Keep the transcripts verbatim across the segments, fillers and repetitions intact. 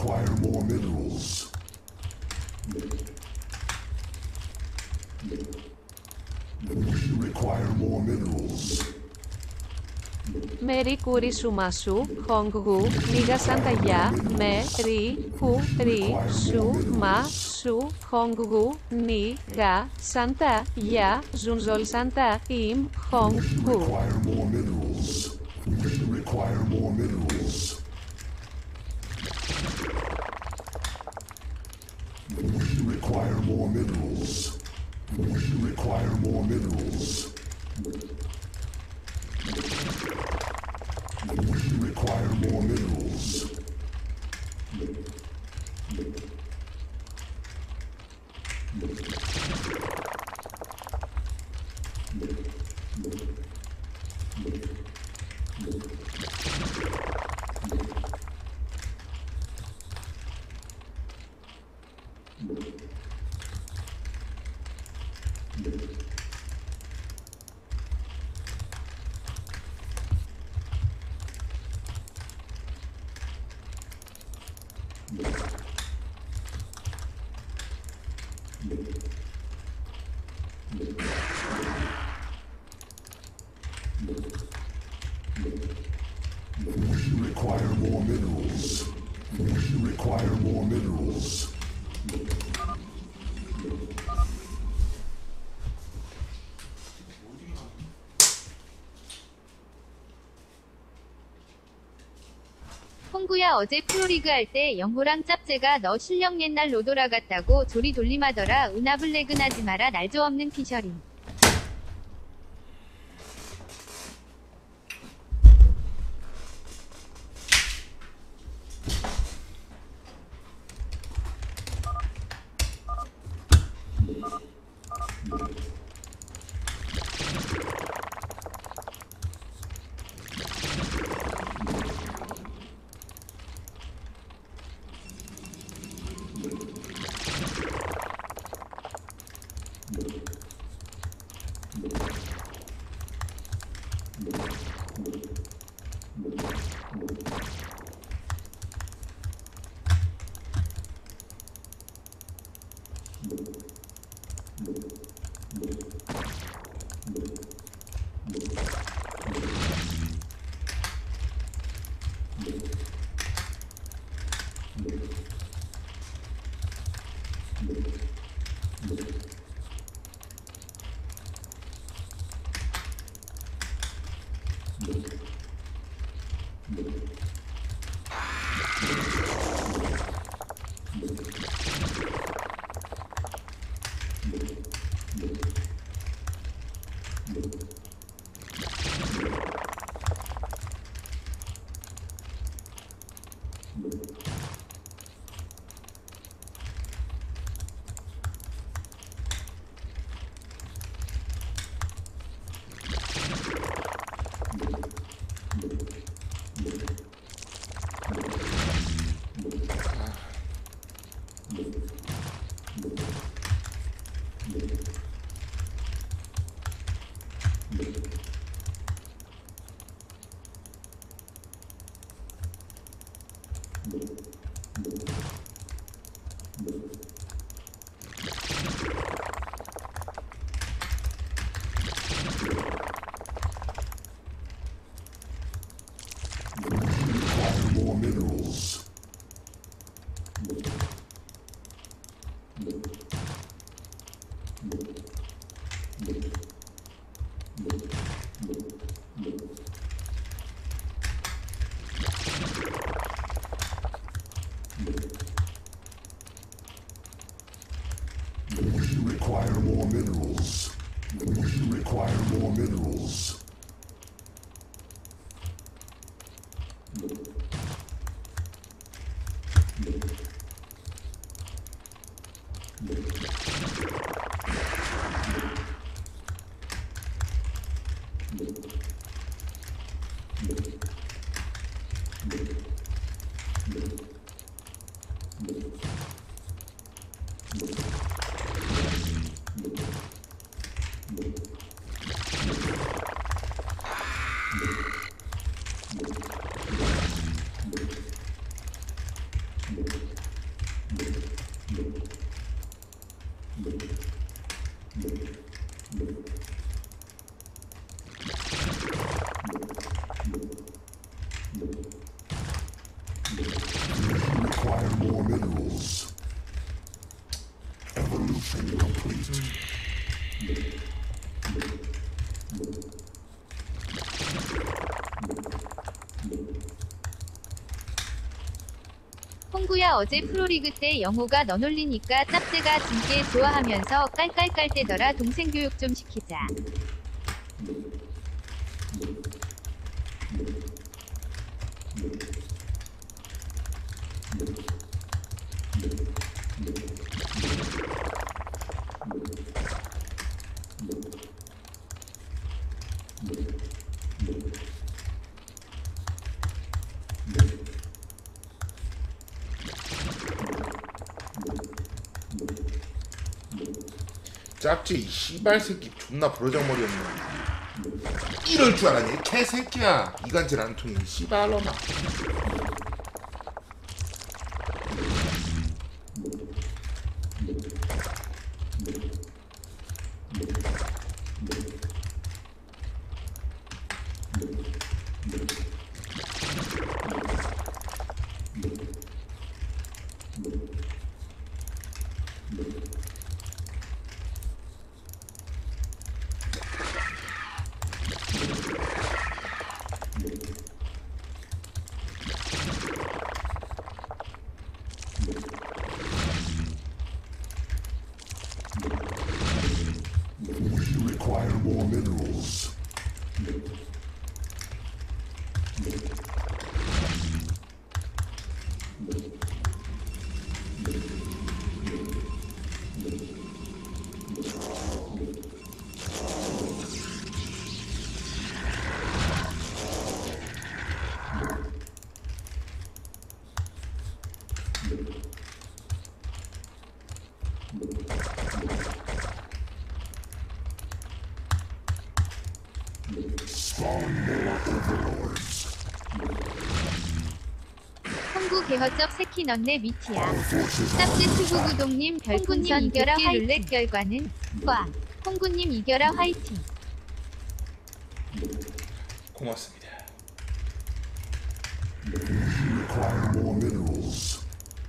require more minerals. We require more minerals. Με ρι κουρι σου μασού, χονγκ γου, νίγα σαν τα γιά, με ρι κου ρι σου μα σου, χονγκ γου, νίγα σαν τα γιά, ζουνζολ σαν τα ημ, χονγκ γου. Require more minerals. We require more minerals. We require more minerals. We require more minerals. We require more minerals. We require more minerals. We require more minerals. 홍구야 어제 프로리그 할 때 영호랑 짭제가 너 실력 옛날 로도라 같다고 조리 돌림하더라. 은하블랙은 하지 마라. 날조 없는 피셔링. Require more minerals. Evolution complete. 홍구야 어제 프로리그 때 영호가 너 놀리니까 짭제가 진께 좋아하면서 깔깔깔 대더라. 동생 교육 좀 시키자. 짭지 이 씨발 새끼 존나 버르장머리였네. 이럴 줄 알았니? 개새끼야. 이간질 안 통이 씨발놈아. Require more minerals. Spawn more overlords. 홍구 개허접 새끼 넌내 미티야. 짭지 투구구동님 별풍선 이겨라 룰렛 결과는 꽝. 홍구님 이겨라 화이팅. 고맙습니다. Require more minerals.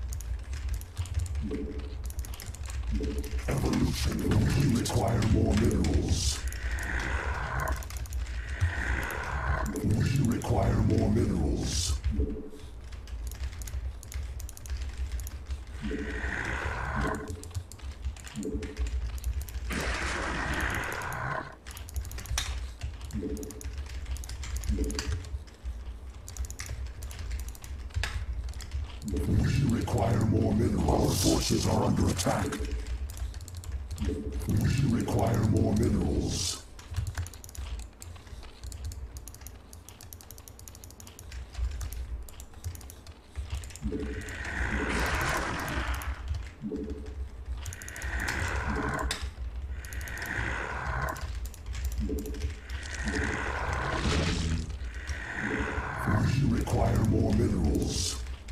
Evolution complete. Require more minerals. Require more minerals. Require more minerals. Our forces are under attack. Require more minerals. Require more minerals.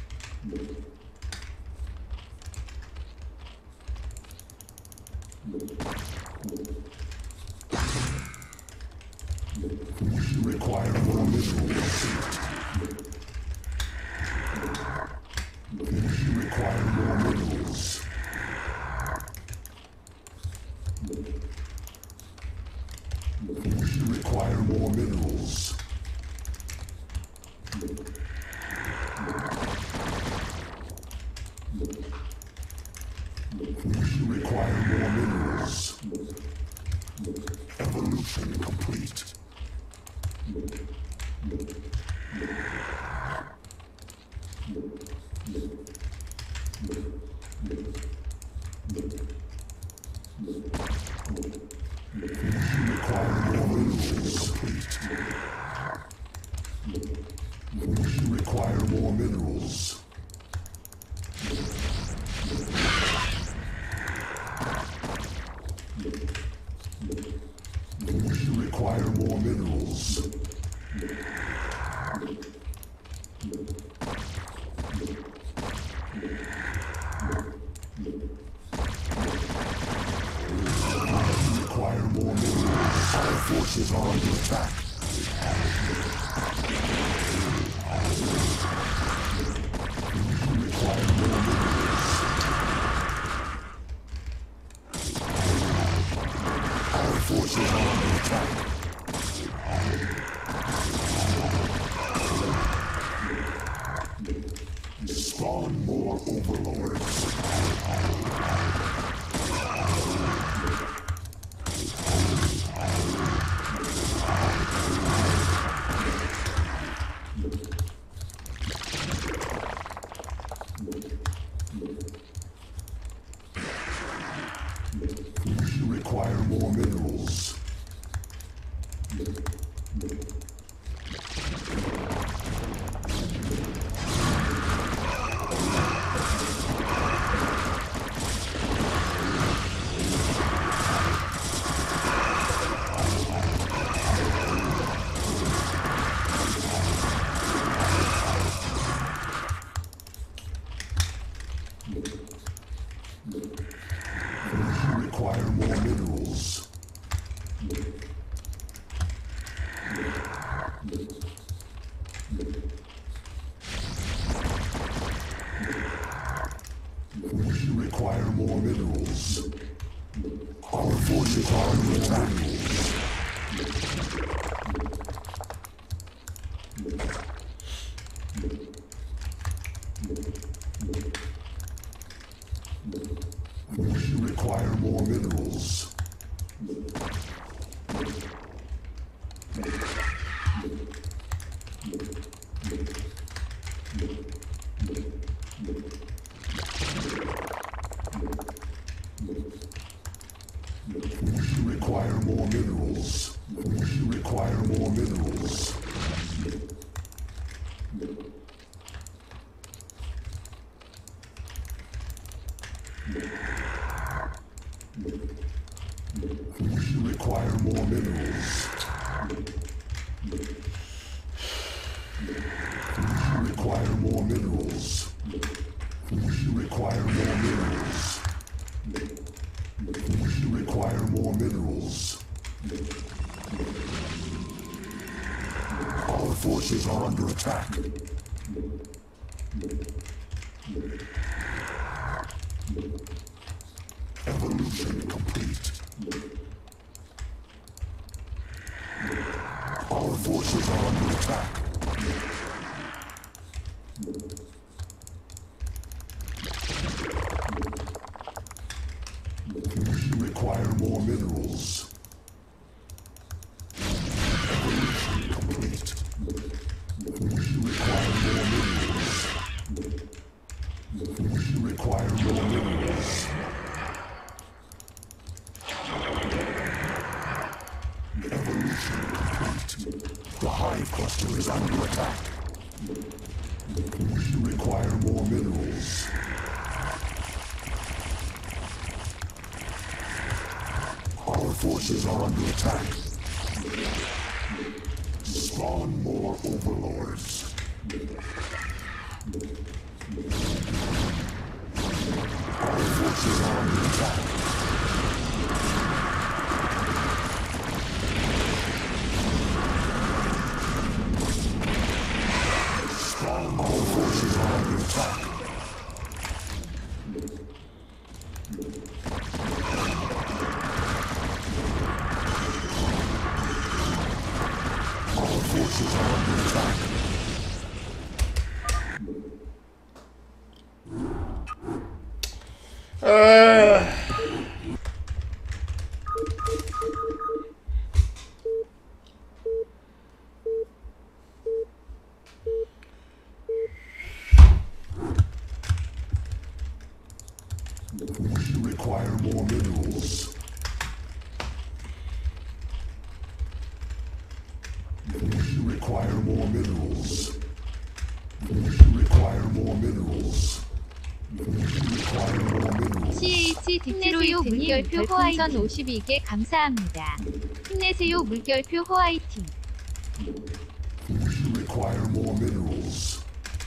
Require more minerals. Require more minerals. Require more minerals. Require more minerals. Evolution complete. Require more minerals complete. Require more minerals. Require more minerals. forces are under attack. Require more minerals. Our forces are under attack. Spawn more overlords. Require more minerals. Require more minerals. Require more minerals. Our forces are under attack. Require more minerals. Require more minerals. Require more minerals. Require more minerals. Require more minerals. Require more minerals. Require more minerals. Our forces are under attack. Evolution complete. Our forces are under attack. Require more minerals. Evolution complete. Require more minerals. Require more minerals. Evolution complete. The hive cluster is under attack. Require more minerals. Our forces are under attack. Spawn more overlords. Our forces are under attack. Spawn more forces are under attack. Our forces are under attack. 아... Require more minerals. Require more minerals. Require more minerals. Require more minerals. 씨에이치 디트로요 물결표 호화이팅 오십이 개 감사합니다. 힘내세요 물결표 호화이팅. Require more minerals.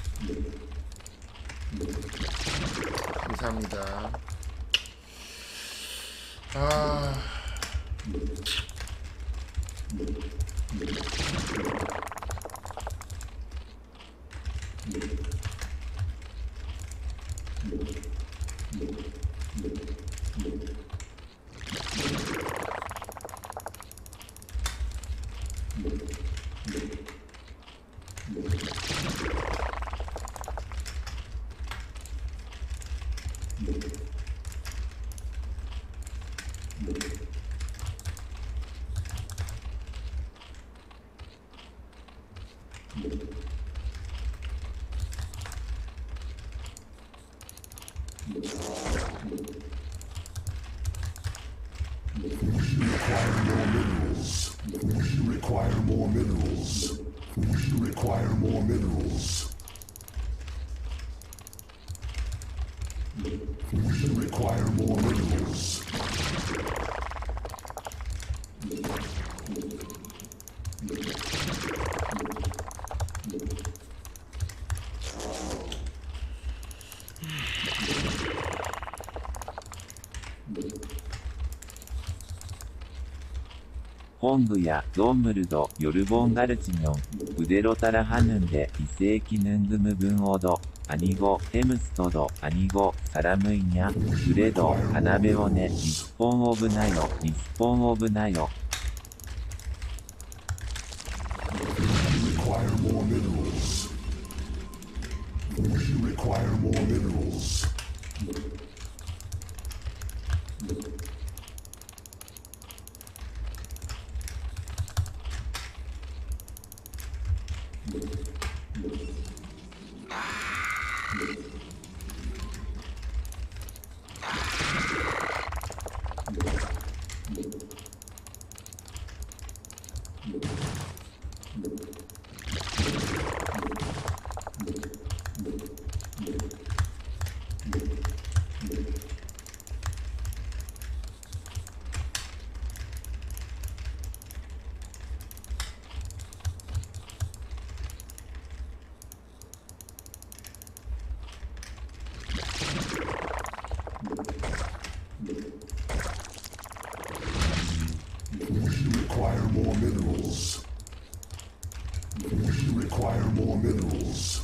감사합니다. 아... Require more minerals. Require more minerals. Require more minerals. 홍 야 롬르도 요르본 가르치뇽 우데로 따라 하는데 이세키 능금은 오도 아니고 햄스터도 아니고 사람이냐 그래도 하나 배워네 리스폰 오브 나요 리스폰 오브 나요 Require more minerals. Require more minerals. Require more minerals. Require more minerals.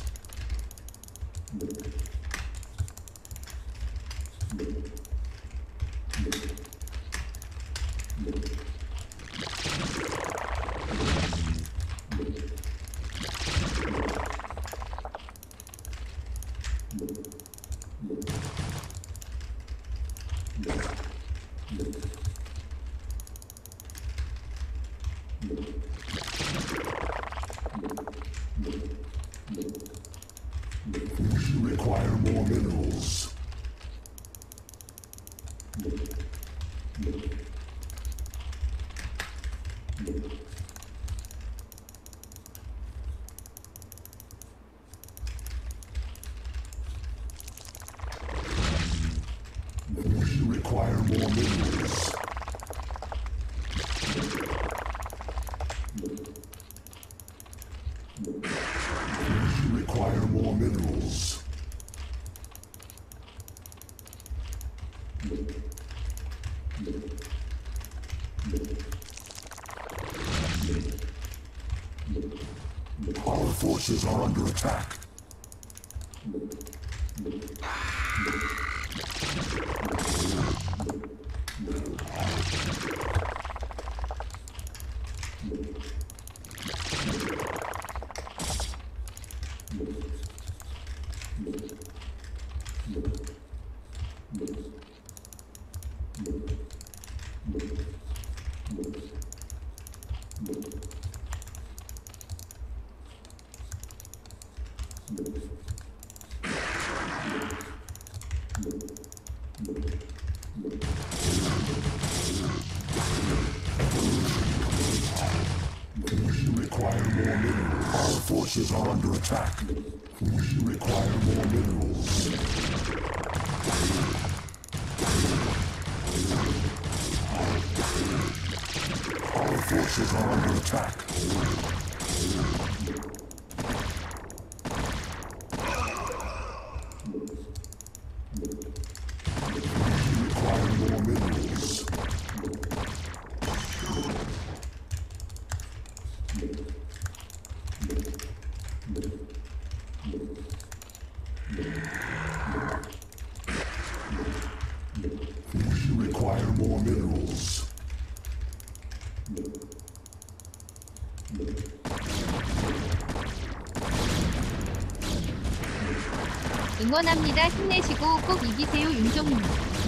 Require more minerals. Require more minerals. Require more minerals. Our forces are under attack. Require more minerals. Our forces are under attack. Require more minerals. Our forces are under attack. Require more minerals. require more minerals. 응원합니다. 힘내시고 꼭 이기세요. 윤종님.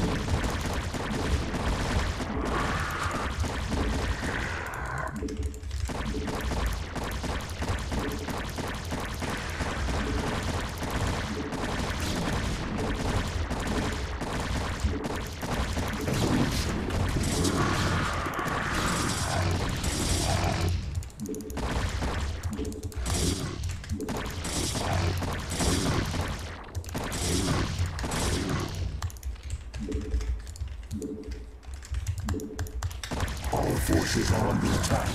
Our forces are under attack.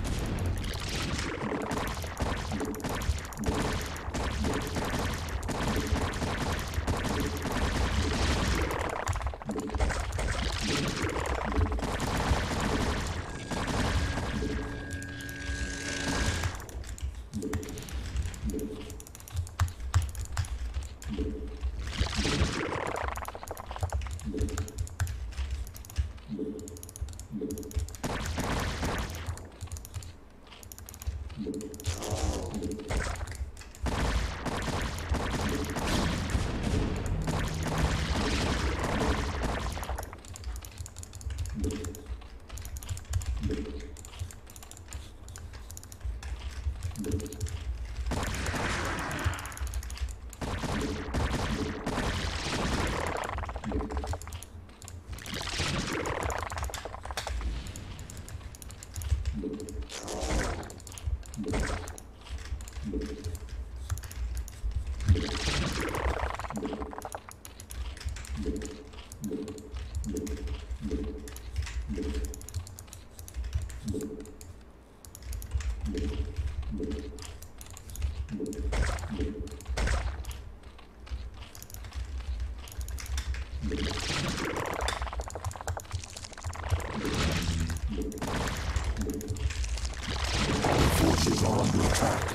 Forces are under attack.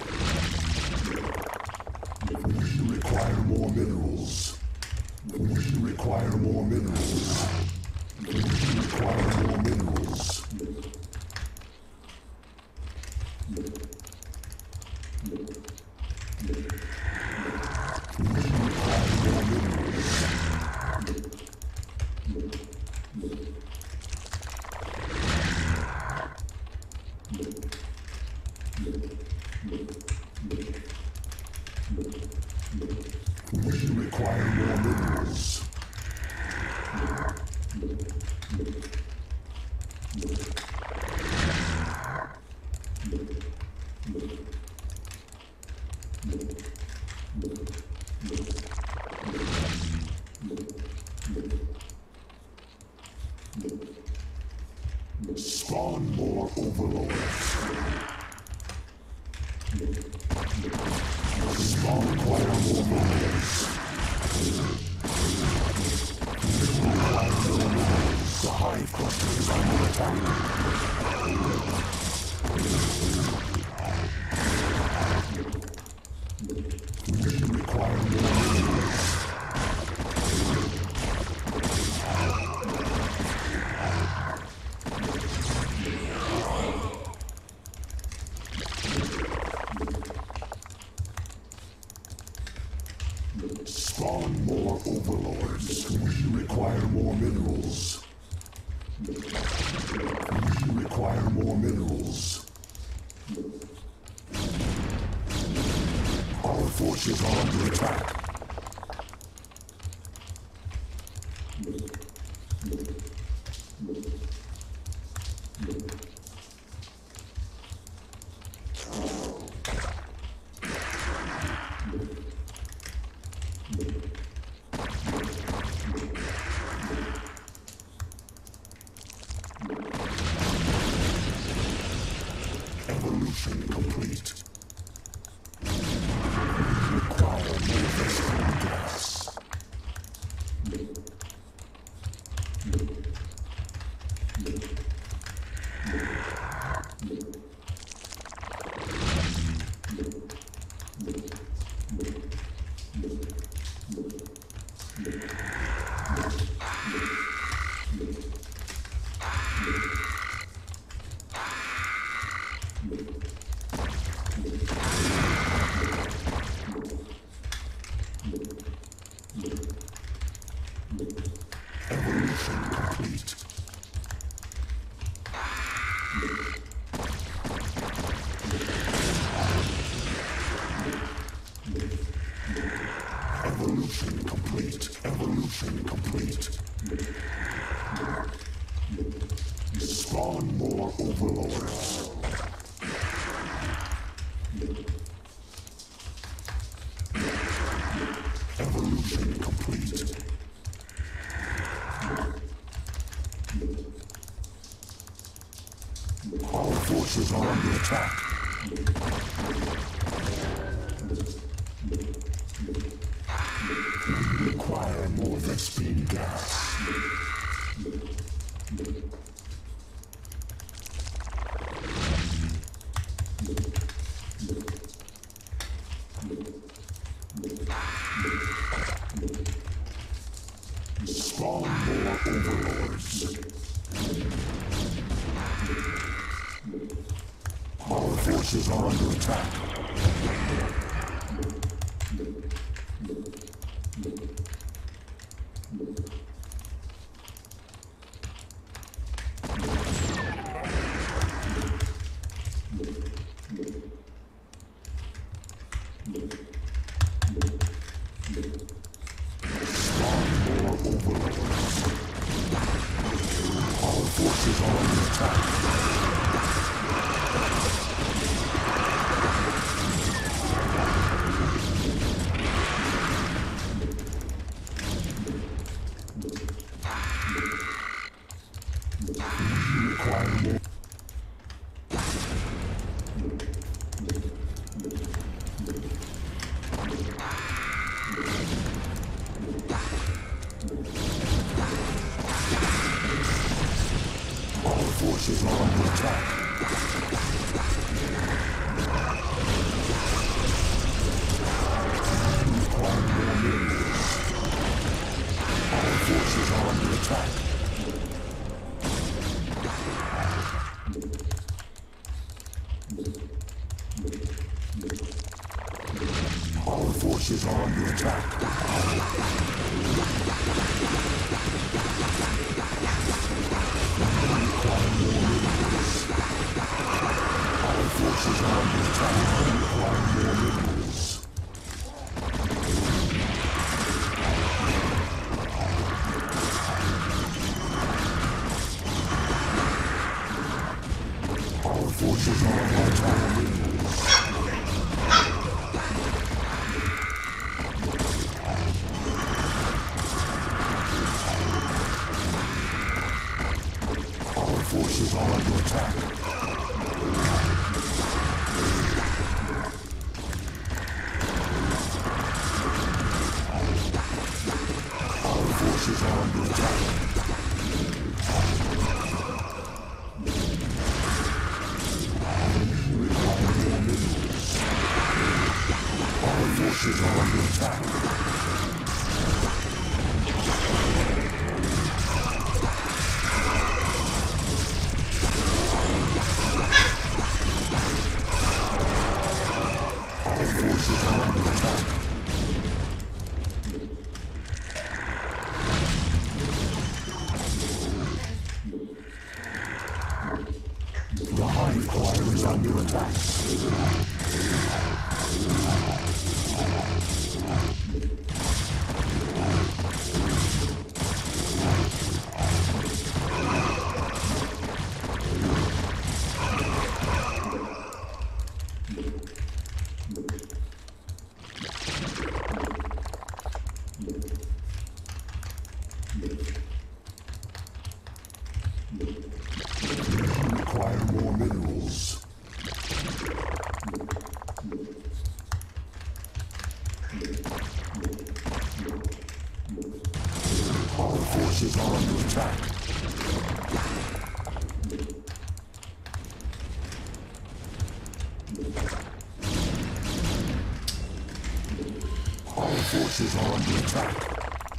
We require more minerals. We require more minerals. We require more minerals. We require more minerals. Spawn more overlords. Spawn require more minerals. The hive cluster is under attack. We require more minerals. Spawn more overlords. We require more minerals. We require more minerals. Our forces are under attack. Evolution complete. Require manifesting gas. Evolution complete. Spawn more overlords. Evolution complete. Our forces are under attack. We require more Vespene gas. Spawn more overlords. Our forces are under attack. Spawn more overlords. Our forces are under attack. Require more. Our forces are under attack. Require more minerals. Our forces are under attack. Our forces are under attack. Require more minerals. Our forces are under attack. Require more minerals. Our forces are under attack. Our forces are under attack. Our forces are under attack. Require more minerals. Our forces are under attack. Our forces are under attack. The Hive Choir is under attack. Require more minerals. Our forces are under attack. Our forces are under attack.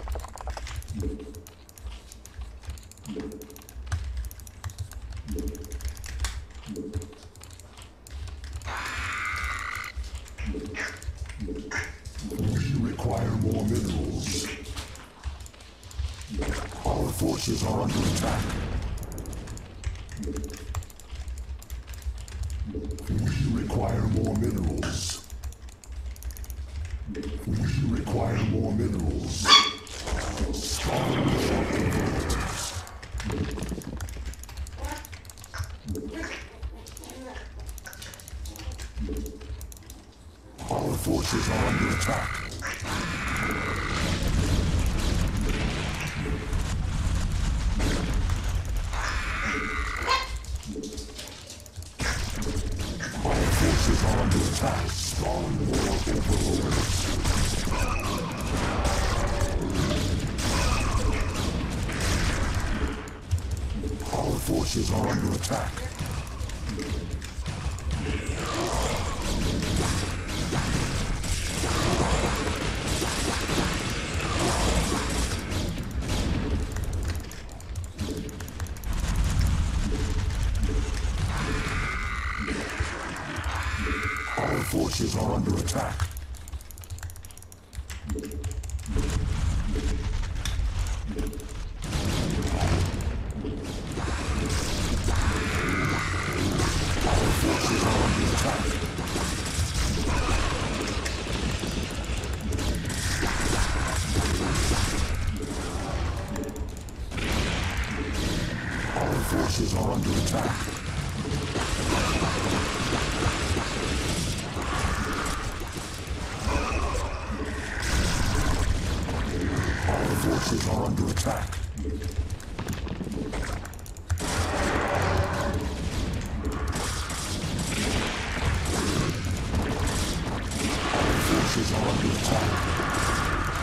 We require more minerals. Our forces are under attack. We require more minerals. We require more minerals. Our forces are under attack. Our forces are under attack. Star War overlords. Our forces are under attack. Our forces are under attack. Our forces are under attack. Our forces are under attack. Our forces are under attack. Our forces are under attack.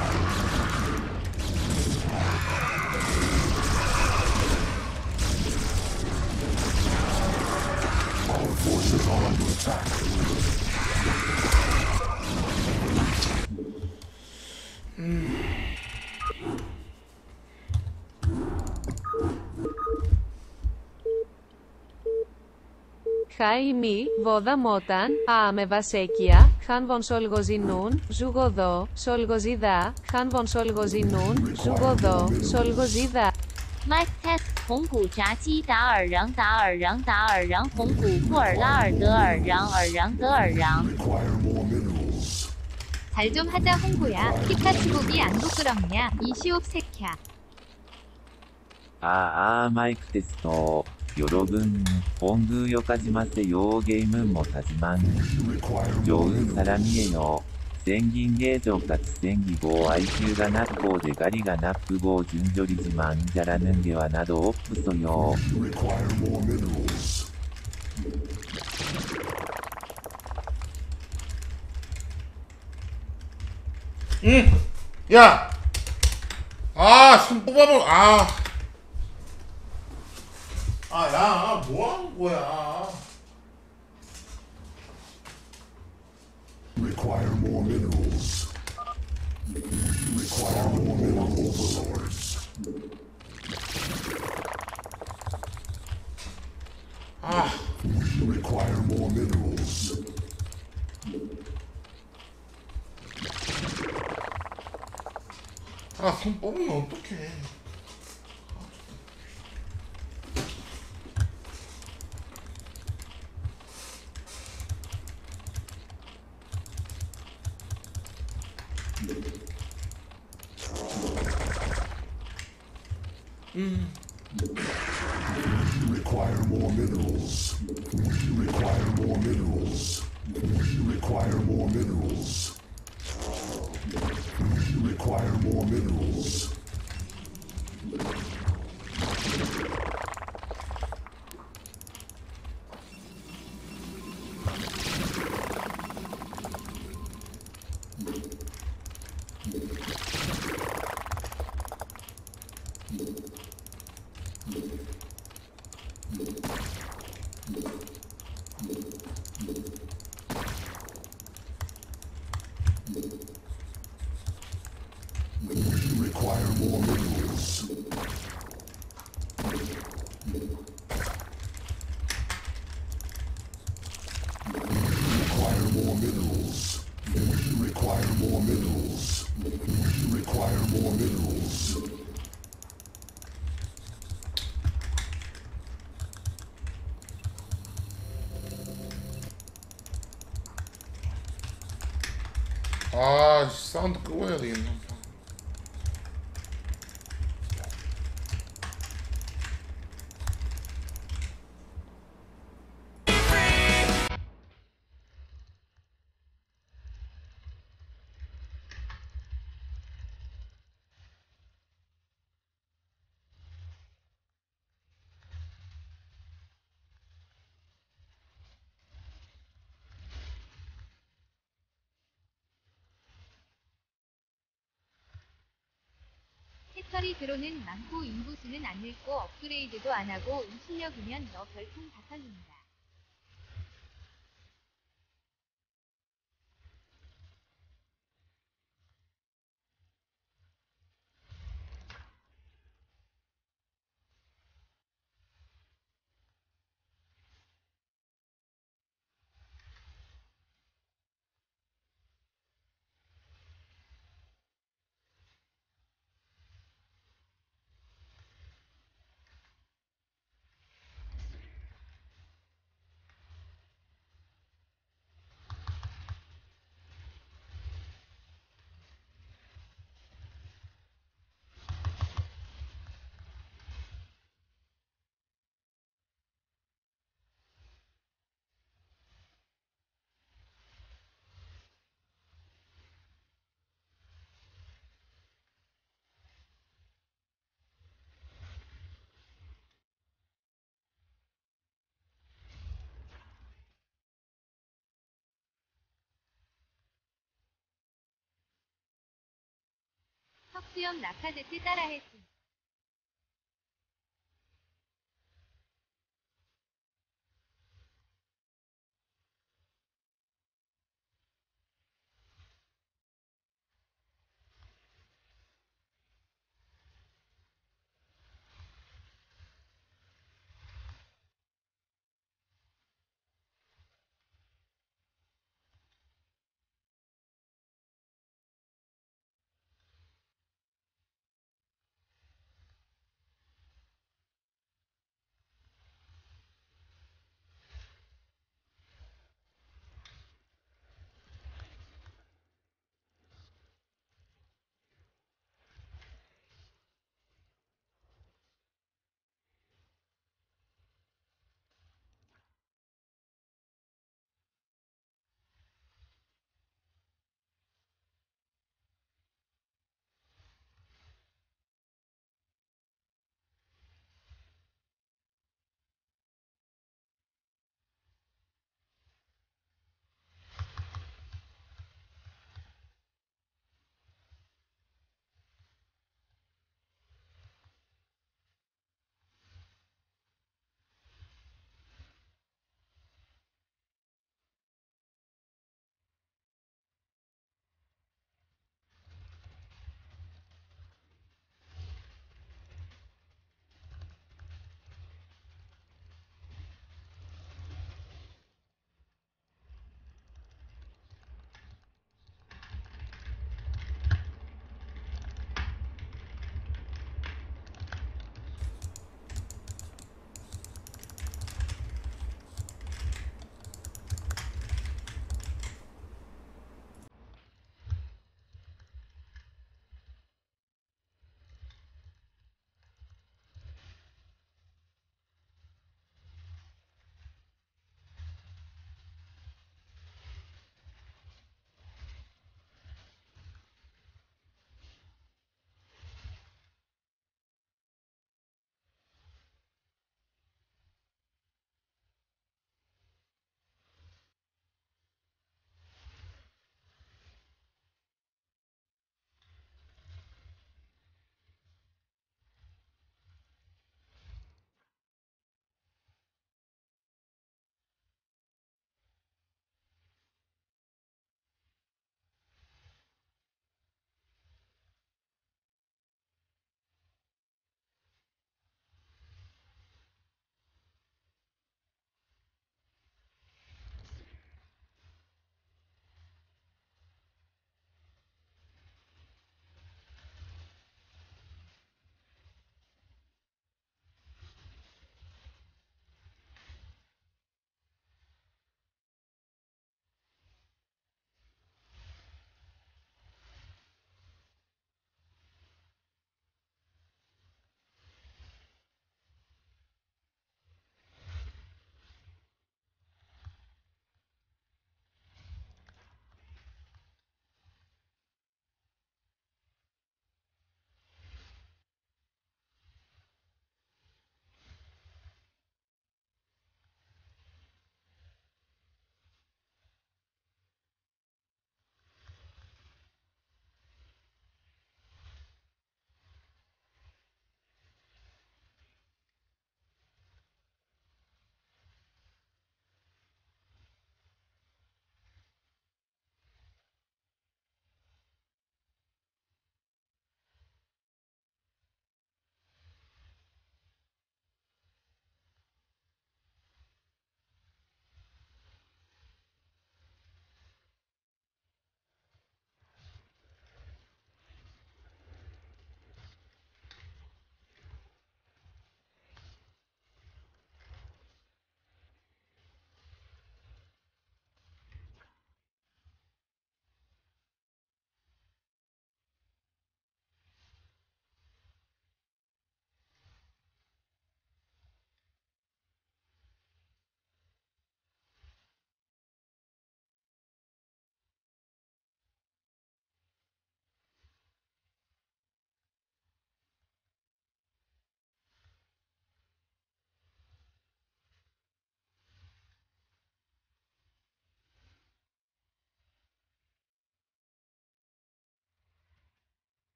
Our forces are under attack. Χαϊμί, βόδα μόταν, άμε βασέκια, χαν βον σολγοζινούν, ζουγοδό, σολγοζιδά, χαν βον σολγοζινούν, ζουγοδό, σολγοζιδά. Mike test 红骨炸鸡达尔壤达尔壤达尔壤红骨库尔拉尔德尔壤尔壤德尔壤 Require more minerals. 잘 좀 하자 홍구야. 피카츄복이 안 부끄럽냐? 이시옵 새캬. あーあーマイクテストよろぶん本宮よかじませよゲームもたじまん Require 上 more 運さ minerals. らみえよ千銀芸場かつ千技棒哀愁がなっこうでガリがナップ棒順序理自慢じゃらぬんげはなどオップソよ Require more minerals. 응! 야! 아, 손 뽑아볼, 아. 아, 야, 뭐 하는 거야? Require more minerals. Require more mineral overlords. 아, Require more minerals. 아, 손 뽑으면 어떡해. 음. Require more minerals. Require more minerals. Require more minerals. Require more minerals. Require more minerals. Require more minerals. Require more minerals. Require more minerals. 아, 사운드 끄고 해야 되겠네. 배터리 드론은 많고 인구수는 안 늙고 업그레이드도 안 하고 이 실력이면 너 별풍 다 털린다. 턱수염 라카제트 따라했지.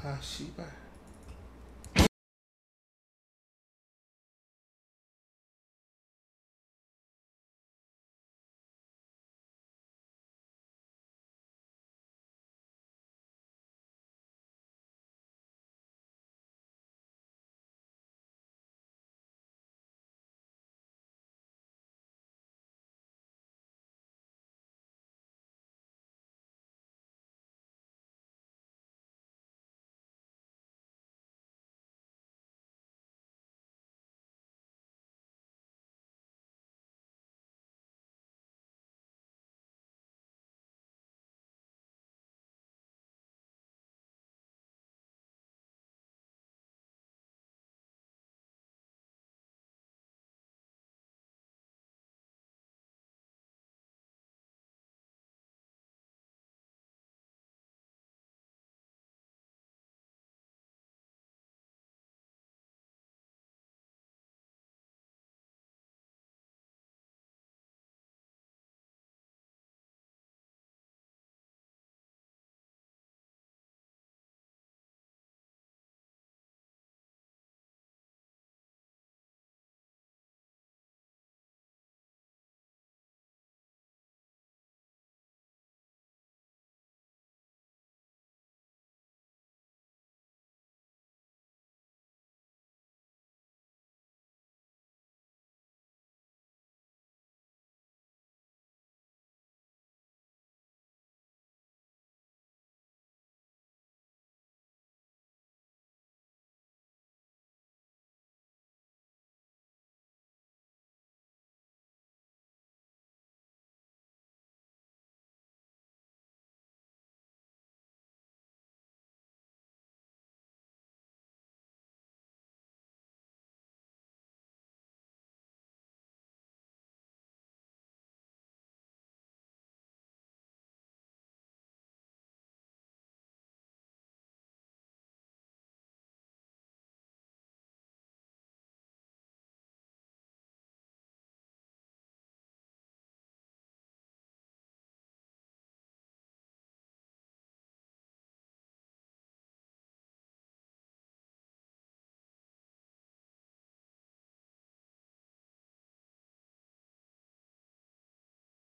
아 씨발